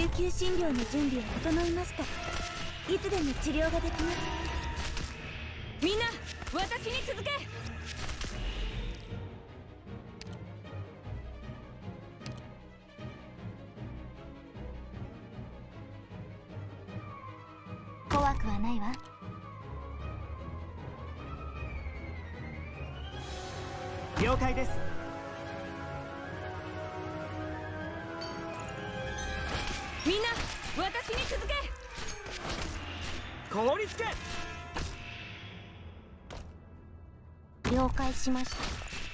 救急診療の準備は整いました。いつでも治療ができます。 みんな私に続け。 怖くはないわ。 了解です。 みんな私に続け。 凍りつけ。 了解しました。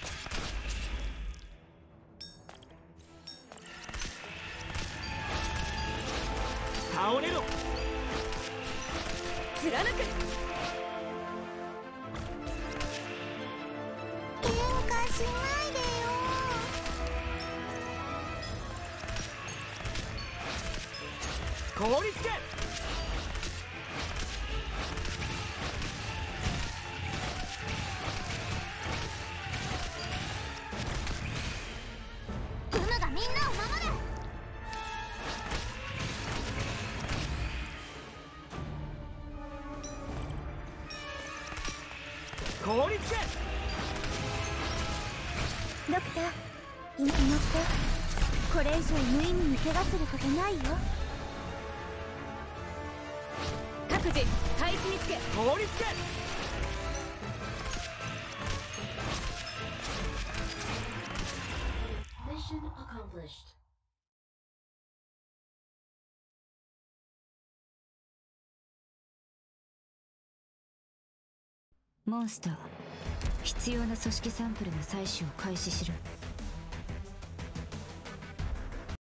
倒れろ。 貫く。 喧嘩しないでよ。 凍りつけ。 グムがみんなを守る。 凍りつけ。 ドクター、今乗って。これ以上無意味に怪我することないよ。 各自配置につけ。 凍りつけ。 Mission accomplished. モンスター、必要な組織サンプルの採取を開始しろ。